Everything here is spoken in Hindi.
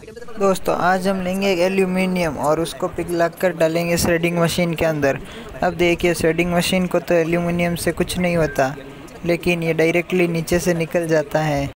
दोस्तों आज हम लेंगे एक एल्यूमिनियम और उसको पिघला कर डालेंगे श्रेडिंग मशीन के अंदर। अब देखिए श्रेडिंग मशीन को तो एल्यूमिनियम से कुछ नहीं होता, लेकिन ये डायरेक्टली नीचे से निकल जाता है।